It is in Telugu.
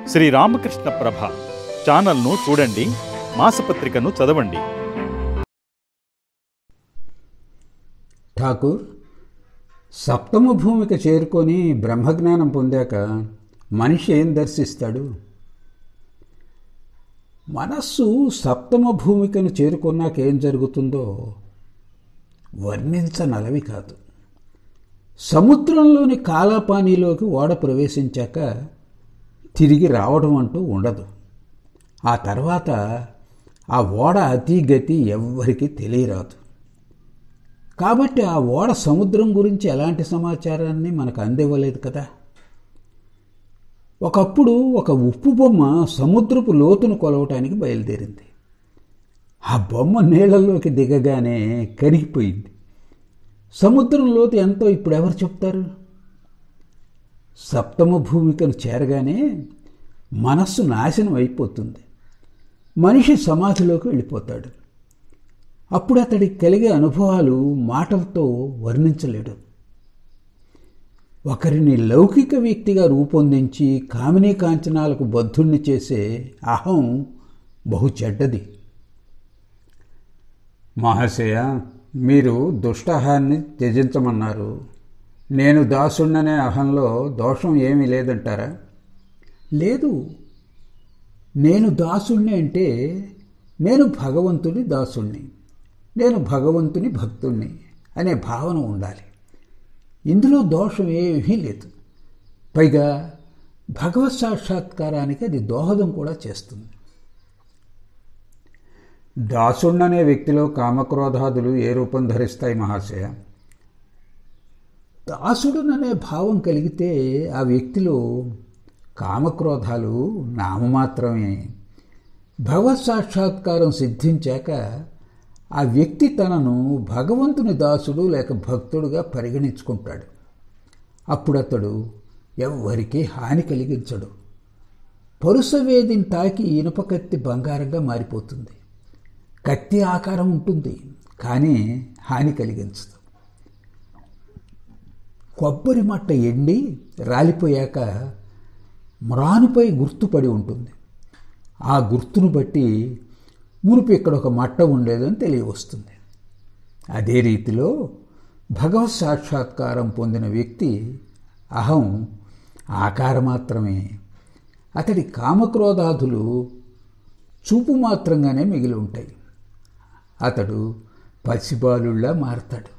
శ్రీ రామకృష్ణ ప్రభ ఛానల్ను చూడండి, మాసపత్రికను చదవండి. ఠాకూర్ సప్తమ భూమికి చేరుకొని బ్రహ్మజ్ఞానం పొందాక మనిషి ఏం దర్శిస్తాడు? మనస్సు సప్తమ భూమికను చేరుకున్నాక ఏం జరుగుతుందో వర్ణించనలవి కాదు. సముద్రంలోని కాలాపానీలోకి ఓడ ప్రవేశించాక తిరిగి రావడం అంటూ ఉండదు. ఆ తర్వాత ఆ ఓడ అతిగతి ఎవ్వరికీ తెలియరాదు. కాబట్టి ఆ ఓడ సముద్రం గురించి ఎలాంటి సమాచారాన్ని మనకు అందివ్వలేదు కదా. ఒకప్పుడు ఒక ఉప్పు బొమ్మ సముద్రపు లోతును కొలవటానికి బయలుదేరింది. ఆ బొమ్మ నీళ్లలోకి దిగగానే కరిగిపోయింది. సముద్రం లోతు ఎంతో ఇప్పుడు ఎవరు చెప్తారు? సప్తమ భూమికను చేరగానే మనస్సు నాశనం అయిపోతుంది. మనిషి సమాధిలోకి వెళ్ళిపోతాడు. అప్పుడు అతడికి కలిగే అనుభవాలు మాటలతో వర్ణించలేడు. ఒకరిని లౌకిక వ్యక్తిగా రూపొందించి కామినీ కాంచనాలకు బద్ధుణ్ణి చేసే అహం బహు చెడ్డది. మహాశయ, మీరు దుష్టహాన్ని త్యజించమన్నారు. నేను దాసుణ్ణనే అహంలో దోషం ఏమీ లేదంటారా? లేదు. నేను దాసుణ్ణి అంటే నేను భగవంతుని దాసుణ్ణి, నేను భగవంతుని భక్తుణ్ణి అనే భావన ఉండాలి. ఇందులో దోషం ఏమీ లేదు. పైగా భగవత్ సాక్షాత్కారానికి అది దోహదం కూడా చేస్తుంది. దాసుణ్ణనే వ్యక్తిలో కామక్రోధాదులు ఏ రూపం ధరిస్తాయి మహాశయ? దాసుడుననే భావం కలిగితే ఆ వ్యక్తిలో కామక్రోధాలు నామమాత్రమే. భగవత్ సాక్షాత్కారం సిద్ధించాక ఆ వ్యక్తి తనను భగవంతుని దాసుడు లేక భక్తుడుగా పరిగణించుకుంటాడు. అప్పుడు అతడు ఎవ్వరికీ హాని కలిగించడు. పరుసవేదిని తాకి ఇనుప కత్తి బంగారంగా మారిపోతుంది. కత్తి ఆకారం ఉంటుంది, కానీ హాని కలిగించదు. కొబ్బరి మట్ట ఎండి రాలిపోయాక మ్రానుపై గుర్తుపడి ఉంటుంది. ఆ గుర్తును బట్టి మునుపు ఇక్కడ ఒక మట్ట ఉండేదని తెలియవస్తుంది. అదే రీతిలో భగవత్ సాక్షాత్కారం పొందిన వ్యక్తి అహం ఆకార మాత్రమే. అతడి కామక్రోధాదులు చూపు మాత్రంగానే మిగిలి ఉంటాయి. అతడు పసిబాలుళ్లా మారతాడు.